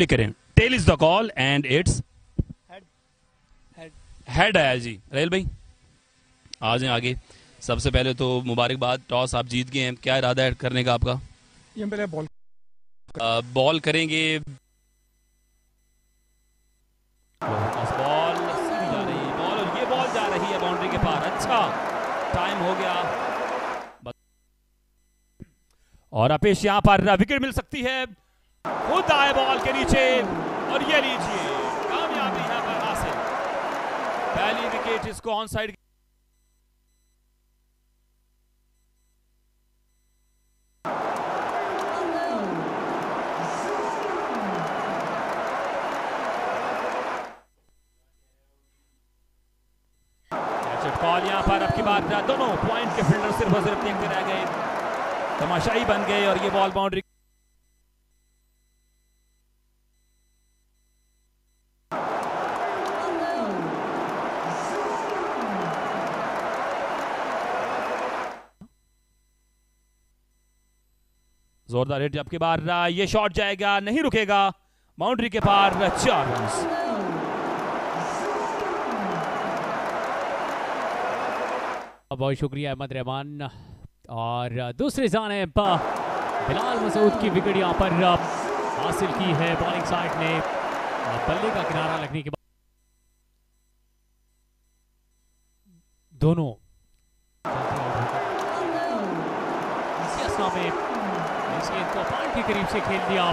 Slowly करें। Tail is the call and it's head आया जी। रेल भाई आ जाए आगे। सबसे पहले तो मुबारकबाद, टॉस आप जीत गए हैं। क्या इरादा है करने का आपका? ये पहले बॉल करेंगे। बॉल सीधी जा रही है बॉल, और ये बॉल जा रही है बाउंड्री के पार। अच्छा टाइम हो गया, और अपेश यहां पर विकेट मिल सकती है। खुद आए बॉल के नीचे, और ये लीजिए कामयाबी यहां पर हासिल। पहली विकेट इसको ऑन साइड। कॉल यहां पर अब की बार दोनों पॉइंट के फील्डर सिर्फ और सिर्फ देखते रह गए, तमाशाई बन गए, और ये बॉल बाउंड्री। जोरदार हिट, अब की बार ये शॉट जाएगा, नहीं रुकेगा, बाउंड्री के पार। 4 रन। बहुत शुक्रिया अहमद रहमान। और दूसरी जानिब बिलाल मसूद की विकेट यहाँ पर हासिल की है बॉलिंग साइड ने। बल्ले का किनारा लगने के बाद दोनों इसी असना में इस गेंद को पॉइंट के करीब से खेल दिया।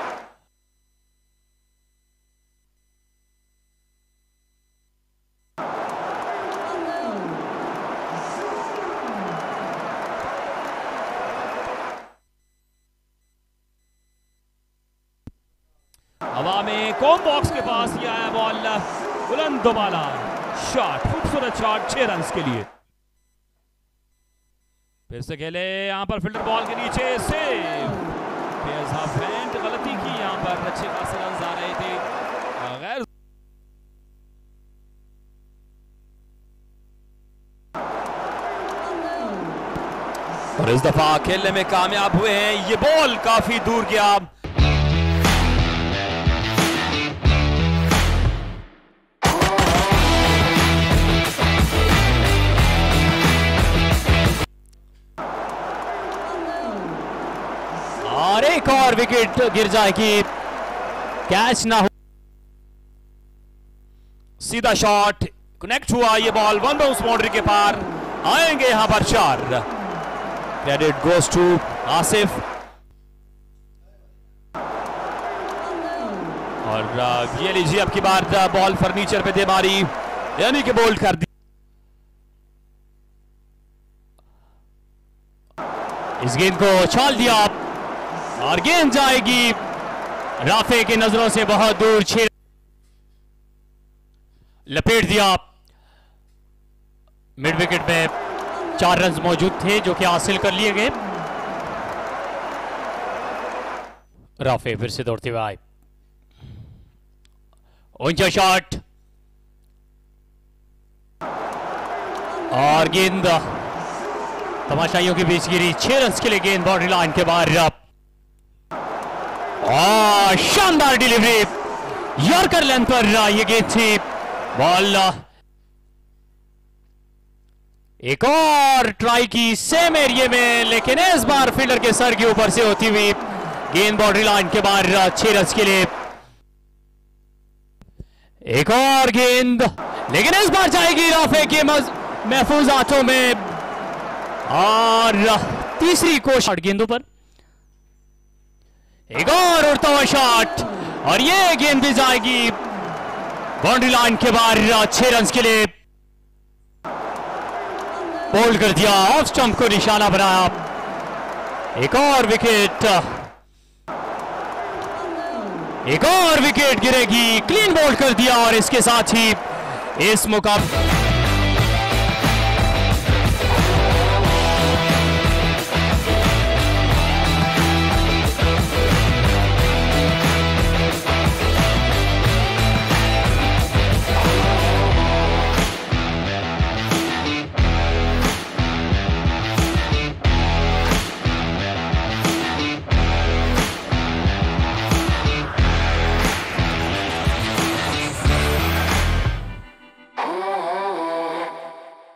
हवा में कॉम बॉक्स के पास ये आया बॉल, बुलंद दोबाला शॉट, खूबसूरत शॉट, 6 रन के लिए। फिर से खेले यहां पर फील्डर बॉल के नीचे, सेव। गलती की यहां पर, अच्छे खासे रन आ रहे थे। गैर और इस दफा खेलने में कामयाब हुए हैं। ये बॉल काफी दूर गया। और एक और विकेट गिर जाएगी, कैच ना हो। सीधा शॉट कनेक्ट हुआ, ये बॉल वन बाउंस बाउंड्री के पार। आएंगे यहां पर 4। Credit goes to Asif. और ये लीजिए अब की बार बॉल फर्नीचर पे दे मारी, यानी कि बोल्ड कर दी। इस गेंद को उछाल दिया और गेंद जाएगी राफे की नजरों से बहुत दूर। 6 लपेट दिया। मिड विकेट में 4 रन मौजूद थे जो कि हासिल कर लिए गए। राफे फिर से दौड़ते हुए आए, ऊंचा शॉट, और गेंद तमाशाइयों के बीच गिरी। 6 रन के लिए गेंद बाउंड्री लाइन के बाहर। शानदार डिलीवरी, यॉर्कर लेंथ पर ये गेंद थी। बॉल एक और ट्राई की सेम एरिया में, लेकिन इस बार फील्डर के सर के ऊपर से होती हुई गेंद बाउंड्री लाइन के बाहर। 6 रन के लिए एक और गेंद, लेकिन इस बार जाएगी राफे के महफूज हाथों में। और तीसरी कोशिश गेंदों पर एक और उड़ता हुआ शॉट, और ये गेंद भी जाएगी बाउंड्री लाइन के बाहर। 6 रन के लिए बोल्ड कर दिया, ऑफ स्टंप को निशाना बनाया। एक और विकेट गिरेगी, क्लीन बोल्ड कर दिया, और इसके साथ ही इस मुकाबले